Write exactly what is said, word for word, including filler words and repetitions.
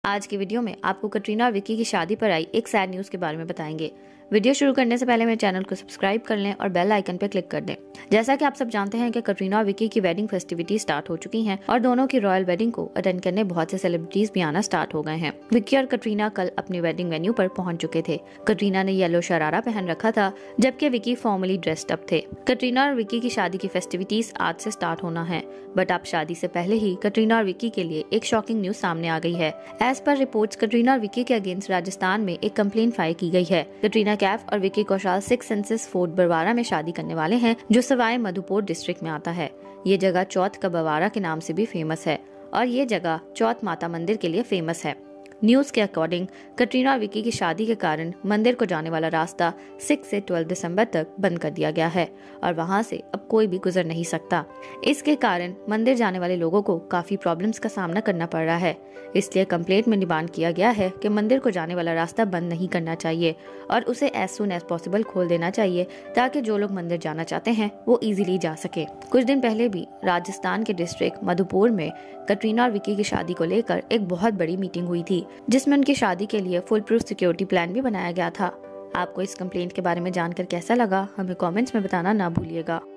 आज की वीडियो में आपको कटरीना और विक्की की शादी पर आई एक सैड न्यूज़ के बारे में बताएंगे। वीडियो शुरू करने से पहले मेरे चैनल को सब्सक्राइब कर लें और बेल आइकन पर क्लिक कर दें। जैसा कि आप सब जानते हैं कि कटरीना और विक्की की वेडिंग फेस्टिविटी स्टार्ट हो चुकी हैं और दोनों की रॉयल वेडिंग को अटेंड करने बहुत से सेलिब्रिटीज भी आना स्टार्ट हो गए हैं। विक्की और कटरीना कल अपनी वेडिंग वेन्यू पर पहुंच चुके थे। कटरीना ने येलो शरारा पहन रखा था जबकि विक्की फॉर्मली ड्रेस्ड अप थे। कटरीना और विक्की की शादी की फेस्टिविटीज आज से स्टार्ट होना है, बट अब शादी से पहले ही कटरीना और विक्की के लिए एक शॉकिंग न्यूज सामने आ गई है। एज पर रिपोर्ट्स, कटरीना और विक्की के अगेंस्ट राजस्थान में एक कंप्लेंट फाइल की गई है। कटरीना कैफ और Vicky Kaushal Six Senses Fort Barwara में शादी करने वाले हैं, जो सवाई माधोपुर डिस्ट्रिक्ट में आता है। ये जगह चौथ का बवारा के नाम से भी फेमस है और ये जगह चौथ माता मंदिर के लिए फेमस है। न्यूज के अकॉर्डिंग कटरीना और विक्की की शादी के कारण मंदिर को जाने वाला रास्ता सिक्स से ट्वेल्व दिसंबर तक बंद कर दिया गया है और वहां से अब कोई भी गुजर नहीं सकता। इसके कारण मंदिर जाने वाले लोगों को काफी प्रॉब्लम्स का सामना करना पड़ रहा है। इसलिए कंप्लेंट में डिमांड किया गया है कि मंदिर को जाने वाला रास्ता बंद नहीं करना चाहिए और उसे एज सुन एज पॉसिबल खोल देना चाहिए, ताकि जो लोग मंदिर जाना चाहते हैं वो इजीली जा सके। कुछ दिन पहले भी राजस्थान के डिस्ट्रिक्ट माधोपुर में कटरीना और विक्की की शादी को लेकर एक बहुत बड़ी मीटिंग हुई थी, जिसमें उनकी शादी के लिए फुल प्रूफ सिक्योरिटी प्लान भी बनाया गया था। आपको इस कंप्लेंट के बारे में जानकर कैसा लगा, हमें कमेंट्स में बताना ना भूलिएगा।